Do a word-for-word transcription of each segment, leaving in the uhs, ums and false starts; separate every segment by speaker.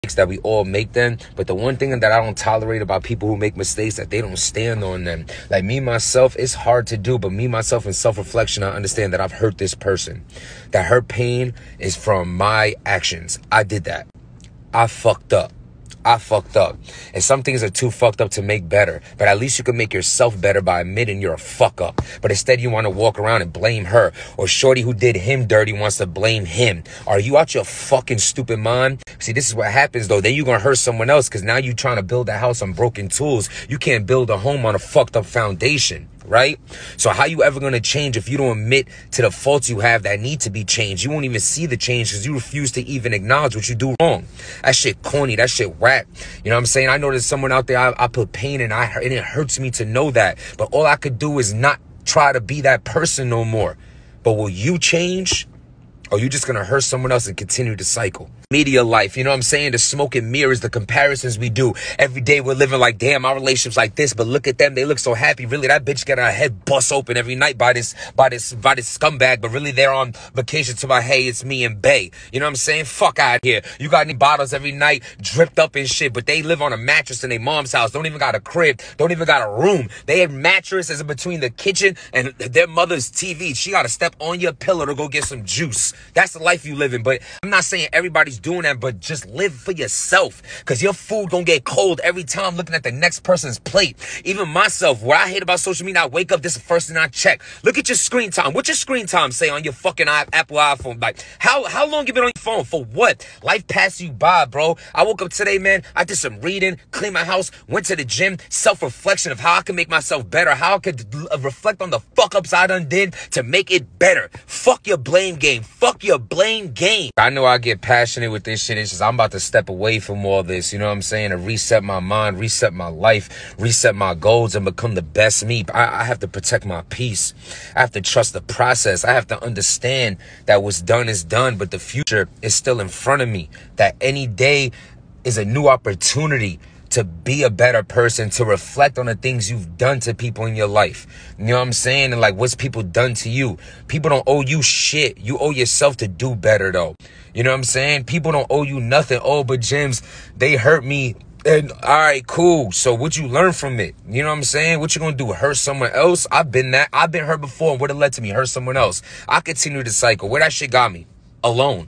Speaker 1: that we all make them, but the one thing that I don't tolerate about people who make mistakes, that they don't stand on them. Like me myself, it's hard to do, but me myself in self-reflection, I understand that I've hurt this person, that her pain is from my actions. I did that. I fucked up. I fucked up. And some things are too fucked up to make better. But at least you can make yourself better by admitting you're a fuck up. But instead you want to walk around and blame her. Or shorty who did him dirty wants to blame him. Are you out your fucking stupid mind? See, this is what happens though. Then you're going to hurt someone else because now you're trying to build a house on broken tools. You can't build a home on a fucked up foundation. Right? So how you ever going to change if you don't admit to the faults you have that need to be changed? You won't even see the change because you refuse to even acknowledge what you do wrong. That shit corny. That shit whack. You know what I'm saying? I know there's someone out there I, I put pain in. I, and it hurts me to know that. But all I could do is not try to be that person no more. But will you change? Or are you just going to hurt someone else and continue the cycle? Media life, you know what I'm saying? The smoke and mirrors, the comparisons we do. Every day we're living like, damn, our relationship's like this, but look at them. They look so happy. Really, that bitch got her head bust open every night by this, by this, by this scumbag, but really they're on vacation to my, hey, it's me and Bay. You know what I'm saying? Fuck out here. You got any bottles every night dripped up and shit, but they live on a mattress in their mom's house. Don't even got a crib. Don't even got a room. They have mattresses in between the kitchen and their mother's T V. She got to step on your pillow to go get some juice. That's the life you live in. But I'm not saying everybody's doing that, but just live for yourself, because your food gonna get cold every time looking at the next person's plate. Even myself, what I hate about social media, I wake up, this is the first thing I check. Look at your screen time. What's your screen time say on your fucking Apple iPhone? Like, how how long you been on your phone? For what? Life passed you by, bro. I woke up today, man. I did some reading, cleaned my house, went to the gym, self-reflection of how I can make myself better, how I could reflect on the fuck-ups I done did to make it better. Fuck your blame game. Fuck your blame game. I know I get passionate with this shit. It's just I'm about to step away from all this, you know what I'm saying, and reset my mind, reset my life, reset my goals, and become the best me. I, I have to protect my peace. I have to trust the process. I have to understand that what's done is done, but the future is still in front of me. That any day is a new opportunity to be a better person, to reflect on the things you've done to people in your life. You know what I'm saying? And like, what's people done to you? People don't owe you shit. You owe yourself to do better though. You know what I'm saying? People don't owe you nothing. Oh, but Jims, they hurt me. And all right, cool. So what you learn from it? You know what I'm saying? What you gonna do? Hurt someone else? I've been that. I've been hurt before. And what it led to me? Hurt someone else. I continue the cycle. Where that shit got me? Alone.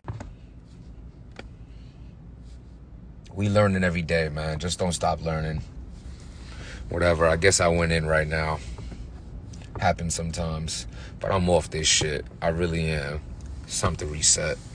Speaker 1: We learning every day, man. Just don't stop learning. Whatever. I guess I went in right now. Happens sometimes. But I'm off this shit. I really am. It's time to reset.